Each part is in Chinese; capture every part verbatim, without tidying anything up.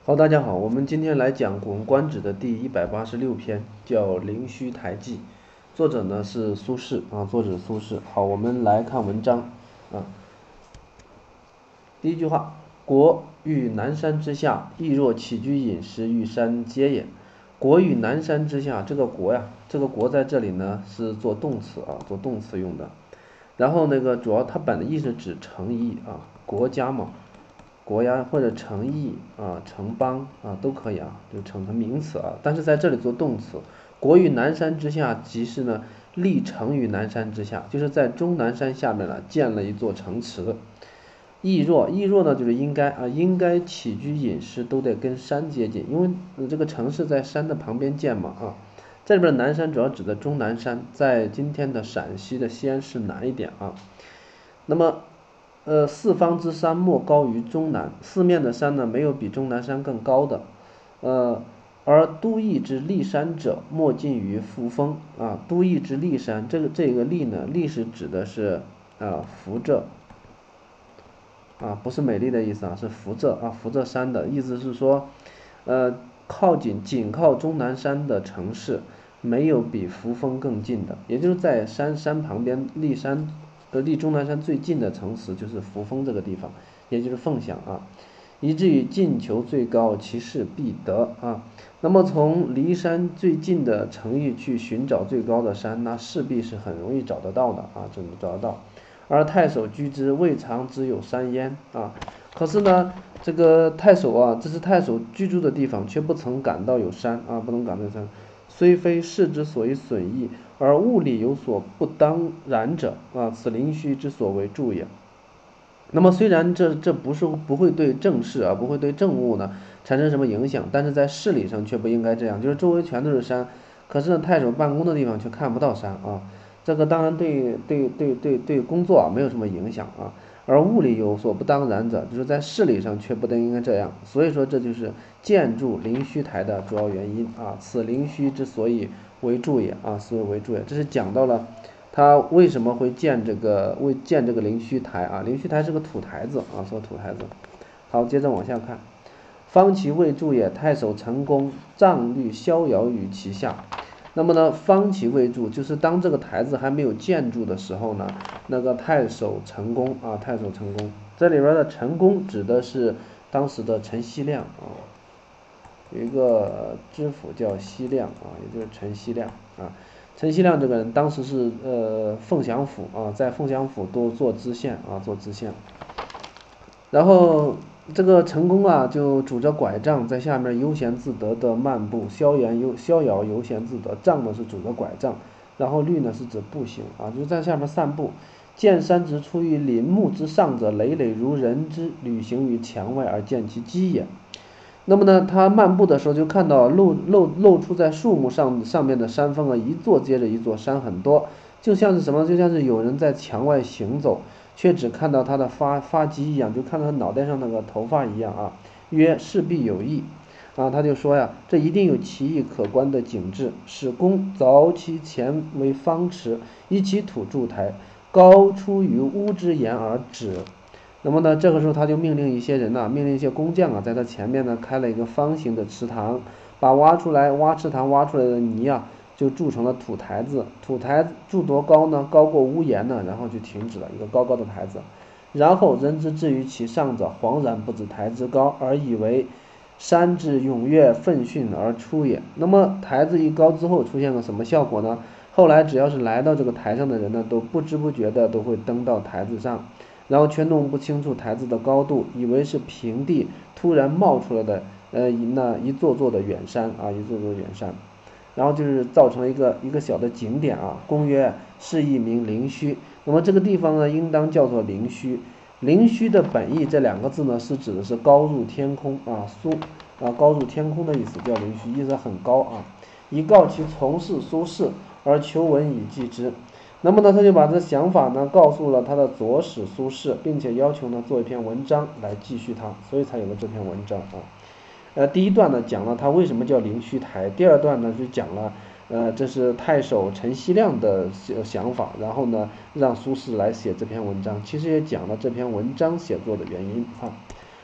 好，大家好，我们今天来讲《古文观止》的第一百八十六篇，叫《灵虚台记》，作者呢是苏轼啊，作者苏轼。好，我们来看文章啊。第一句话，国与南山之下，亦若起居饮食与山接也。国与南山之下，这个国呀，这个国在这里呢是做动词啊，做动词用的。然后那个主要它本的意是指城邑啊，国家嘛。国呀或者城邑啊、城邦啊都可以啊，就成成名词啊。但是在这里做动词，国与南山之下，即是呢立城于南山之下，就是在终南山下面呢建了一座城池。亦若，亦若呢就是应该啊，应该起居饮食都得跟山接近，因为这个城市在山的旁边建嘛啊。这里边南山主要指的终南山，在今天的陕西的西安市南一点啊。那么呃，四方之山莫高于终南，四面的山呢没有比终南山更高的，呃，而都邑之立山者，莫近于扶风啊。都邑之立山，这个这个立呢，立是指的是啊扶着啊，不是美丽的意思啊，是扶着啊扶着山的意思是说，呃，靠近紧靠终南山的城市，没有比扶风更近的，也就是在山山旁边立山。呃，离终南山最近的城池就是扶风这个地方，也就是凤翔啊，以至于进求最高，其势必得啊。那么从离山最近的城邑去寻找最高的山，那势必是很容易找得到的啊，就能找得到。而太守居之，未尝只有山焉啊。可是呢，这个太守啊，这是太守居住的地方，却不曾感到有山啊，不能感到有山。虽非事之所以损益，而物理有所不当然者啊，此灵虚之所为助也。那么虽然这这不是不会对政事啊，不会对政务呢产生什么影响，但是在事理上却不应该这样，就是周围全都是山，可是呢太守办公的地方却看不到山啊。这个当然对对对对对工作啊没有什么影响啊。而物理有所不当然者，就是在事理上却不应该这样，所以说这就是建筑灵虚台的主要原因啊。此灵虚之所以为助也啊，所以为助也，这是讲到了他为什么会建这个为建这个灵虚台啊？灵虚台是个土台子啊，说土台子。好，接着往下看，方其未筑也，太守陈宫杖律逍遥于其下。那么呢，方其未筑，就是当这个台子还没有建筑的时候呢，那个太守陈宫啊，太守陈宫，这里边的陈宫指的是当时的陈希亮啊，有一个知府叫希亮啊，也就是陈希亮啊。陈希亮这个人当时是呃凤翔府啊，在凤翔府都做知县啊，做知县。然后这个陈宫啊，就拄着拐杖在下面悠闲自得的漫步，逍遥悠逍遥悠闲自得。杖呢是拄着拐杖，然后律呢是指步行啊，就在下面散步。见山直出于林木之上者，累累如人之旅行于墙外而见其基也。那么呢，他漫步的时候就看到露露露出在树木上上面的山峰啊，一座接着一座，山很多，就像是什么，就像是有人在墙外行走，却只看到他的发发髻一样，就看到他脑袋上那个头发一样啊。曰势必有异啊，他就说呀，这一定有奇异可观的景致。使公凿其前为方池，以其土筑台，高出于屋之檐而止。那么呢，这个时候他就命令一些人呢、啊，命令一些工匠啊，在他前面呢开了一个方形的池塘，把挖出来挖池塘挖出来的泥啊，就筑成了土台子。土台筑多高呢？高过屋檐呢，然后就停止了一个高高的台子。然后人之至于其上者，恍然不知台之高，而以为山之踊跃奋迅而出也。那么台子一高之后，出现了什么效果呢？后来只要是来到这个台上的人呢，都不知不觉的都会登到台子上。然后却弄不清楚台子的高度，以为是平地突然冒出来的，呃，那一座座的远山啊，一座座远山，然后就是造成了一个一个小的景点啊。公曰：是一名灵虚。那么这个地方呢，应当叫做灵虚。灵虚的本意这两个字呢，是指的是高入天空啊，苏啊高入天空的意思，叫灵虚，意思很高啊。以告其从事苏轼，而求闻以记之。那么呢，他就把这想法呢告诉了他的左使苏轼，并且要求呢做一篇文章来继续他，所以才有了这篇文章啊。呃，第一段呢讲了他为什么叫灵虚台，第二段呢就讲了，呃，这是太守陈希亮的想法，然后呢让苏轼来写这篇文章，其实也讲了这篇文章写作的原因啊。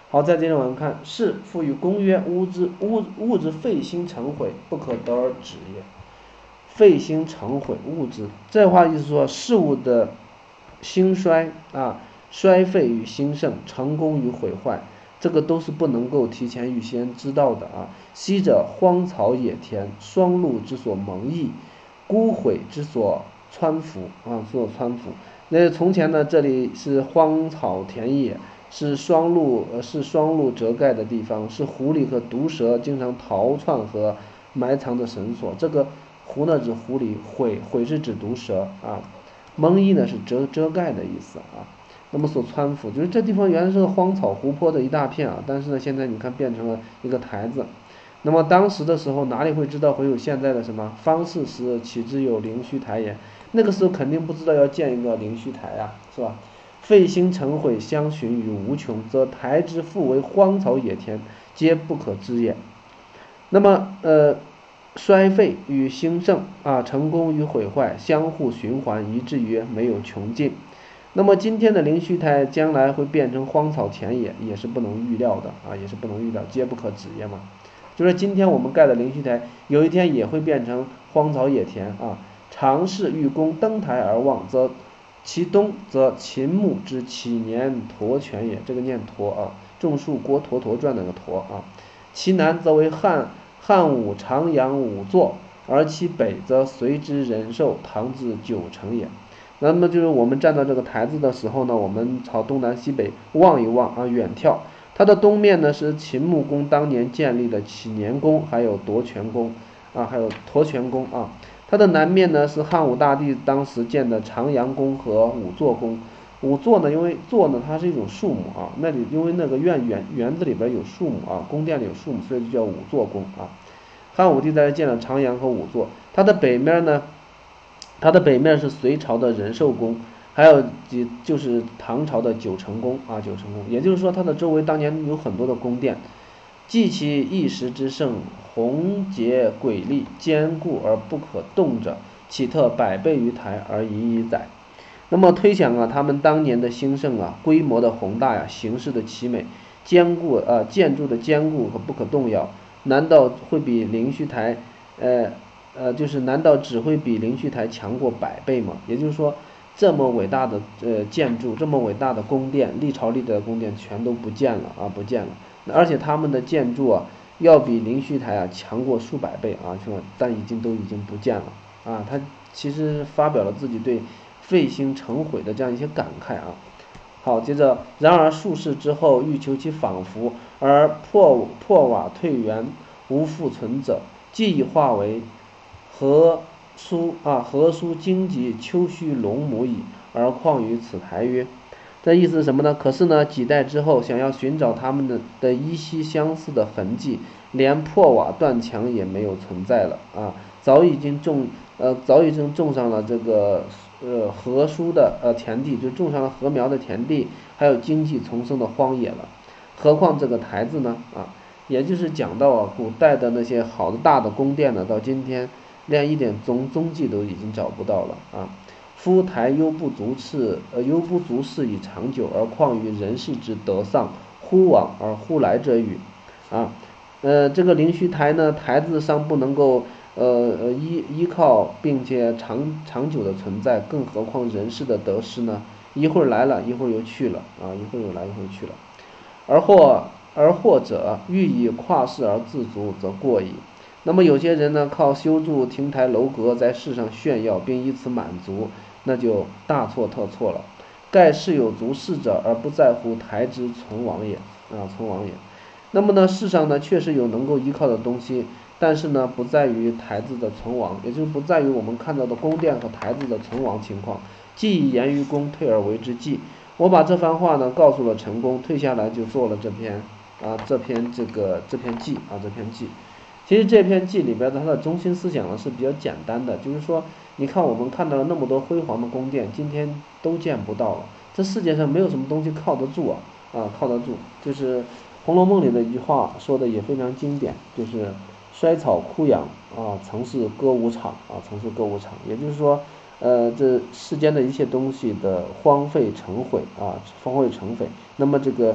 好，再接着我们看，是赋予公曰：物之物物之废兴成毁，不可得而止也。废兴成毁，物之，这话意思说事物的兴衰啊、衰废与兴盛，成功与毁坏，这个都是不能够提前预先知道的啊。昔者荒草野田，霜露之所蒙翳，孤毁之所穿服啊，所穿服。那从前呢，这里是荒草田野，是霜露呃是霜露遮盖的地方，是狐狸和毒蛇经常逃窜和埋藏的绳索。这个狐呢指狐狸，毁毁是指毒蛇啊，蒙翳呢是遮遮盖的意思啊。那么所穿服，就是这地方原来是个荒草湖泊的一大片啊，但是呢现在你看变成了一个台子。那么当时的时候哪里会知道会有现在的什么方士时岂知有灵虚台也，那个时候肯定不知道要建一个灵虚台啊，是吧？废兴成毁相循于无穷，则台之复为荒草野田，皆不可知也。那么呃衰废与兴盛啊，成功与毁坏相互循环，以至于没有穷尽。那么今天的灵虚台将来会变成荒草田野，也是不能预料的啊，也是不能预料，皆不可止也嘛。就是今天我们盖的灵虚台，有一天也会变成荒草野田啊。常是欲攻登台而望，则其东则秦牧之启年陀泉也，这个念陀啊，种树郭橐驼传那个驼啊。其南则为汉汉武长阳五座，而其北则随之仁寿唐至九成也。那么就是我们站到这个台子的时候呢，我们朝东南西北望一望啊，远眺，它的东面呢是秦穆公当年建立的启年宫，还有夺泉宫啊，还有橐泉宫啊。它的南面呢是汉武大帝当时建的长阳宫和五座宫。五座呢，因为座呢它是一种树木啊，那里因为那个院园园子里边有树木啊，宫殿里有树木，所以就叫五座宫啊。汉武帝在这建了长阳和五座，它的北面呢，它的北面是隋朝的仁寿宫，还有就是唐朝的九成宫啊，九成宫，也就是说它的周围当年有很多的宫殿。继其一时之盛，宏杰瑰丽，坚固而不可动者，岂特百倍于台而已矣哉。那么推想啊，他们当年的兴盛啊，规模的宏大呀、啊，形式的奇美，坚固啊、呃，建筑的坚固和不可动摇，难道会比灵虚台，呃呃，就是难道只会比灵虚台强过百倍吗？也就是说，这么伟大的呃建筑，这么伟大的宫殿，历朝历代的宫殿全都不见了啊，不见了。而且他们的建筑啊，要比灵虚台啊强过数百倍啊，是吧？但已经都已经不见了啊。他其实发表了自己对废兴成毁的这样一些感慨啊。好，接着，然而数世之后，欲求其仿佛，而破破瓦退原，无复存者，既已化为何书啊何书荆棘丘墟龙母矣，而况于此台曰？这意思是什么呢？可是呢，几代之后，想要寻找他们的的依稀相似的痕迹，连破瓦断墙也没有存在了啊！早已经种呃早已经种上了这个呃禾蔬的呃田地，就种上了禾苗的田地，还有荆棘丛生的荒野了。何况这个台子呢？啊，也就是讲到啊，古代的那些好的大的宫殿呢，到今天连一点踪踪迹都已经找不到了啊。夫台犹不足次，呃，犹不足视以长久，而况于人世之得丧，忽往而忽来者与？啊，呃，这个灵虚台呢，台子上不能够，呃呃依依靠，并且长长久的存在，更何况人世的得失呢？一会儿来了，一会儿又去了，啊，一会儿又来，一会儿去了。而或而或者欲以跨世而自足，则过矣。那么有些人呢，靠修筑亭台楼阁，在世上炫耀，并以此满足。那就大错特错了。盖世有足视者，而不在乎台之存亡也啊，存亡也。那么呢，世上呢确实有能够依靠的东西，但是呢，不在于台子的存亡，也就是不在于我们看到的宫殿和台子的存亡情况。既以言于公，退而为之计。我把这番话呢告诉了陈公，退下来就做了这篇啊，这篇这个这篇记啊，这篇记。其实这篇记里边的它的中心思想呢是比较简单的，就是说，你看我们看到了那么多辉煌的宫殿，今天都见不到了。这世界上没有什么东西靠得住啊，啊，靠得住。就是《红楼梦》里的一句话说的也非常经典，就是衰草枯杨啊，曾是歌舞场啊，曾是歌舞场。也就是说，呃，这世间的一切东西的荒废成毁啊，荒废成废。那么这个。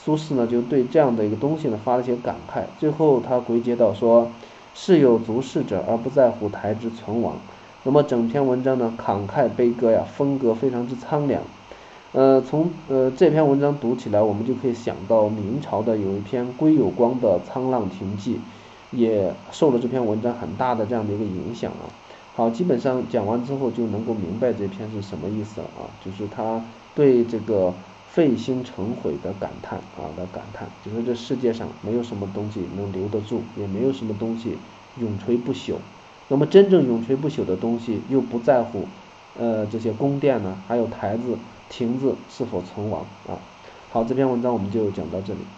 苏轼呢就对这样的一个东西呢发了一些感慨，最后他归结到说，世有足恃者而不在乎台之存亡。那么整篇文章呢慷慨悲歌呀，风格非常之苍凉。呃，从呃这篇文章读起来，我们就可以想到明朝的有一篇归有光的《沧浪亭记》，也受了这篇文章很大的这样的一个影响啊。好，基本上讲完之后就能够明白这篇是什么意思了啊，就是他对这个废兴成毁的感叹啊的感叹，就是这世界上没有什么东西能留得住，也没有什么东西永垂不朽。那么真正永垂不朽的东西，又不在乎呃这些宫殿呢，还有台子、亭子是否存亡啊。好，这篇文章我们就讲到这里。